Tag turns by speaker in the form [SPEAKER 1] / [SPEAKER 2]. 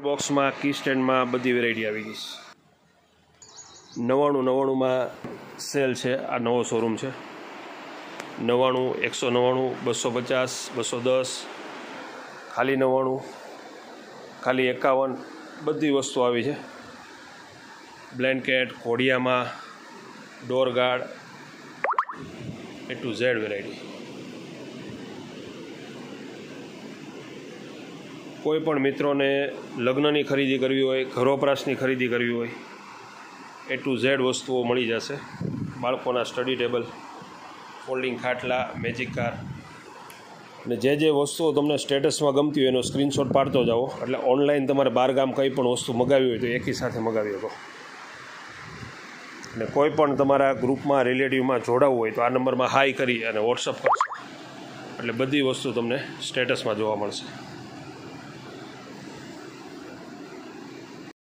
[SPEAKER 1] બોક્સમાં કી સ્ટેન્ડમાં બધી વેરાયટી આવી ગઈ છે। 99 સેલ છે। આ નવો શોરૂમ છે। 99, 199, 250, 210, ખાલી 99, ખાલી 51 બધી વસ્તુ આવી છે। બ્લેન્કેટ, ઘોડિયામાં, door guard, A to Z variety. કોઈ પણ મિત્રોને લગ્નની ખરીદી કરવી હોય, ઘર વપરાશની ખરીદી કરવી હોય, A to Z વસ્તુઓ મળી જશે। બાળકોના સ્ટડી ટેબલ, ફોલ્ડિંગ ખાટલા, મેજિક કાર અને જે વસ્તુઓ તમને સ્ટેટસમાં ગમતી હોય એનો સ્ક્રીનશોટ પાડતો જાઓ, એટલે ઓનલાઈન તમારે બહારગામ કંઈ પણ વસ્તુ મગાવી હોય તો એકી સાથે મગાવી શકો। અને કોઈ પણ તમારા ગ્રુપમાં, રિલેટિવમાં જોડાવવું હોય તો આ નંબરમાં હાઈ કરી અને વોટ્સઅપ કરશો એટલે બધી વસ્તુ તમને સ્ટેટસમાં જોવા મળશે।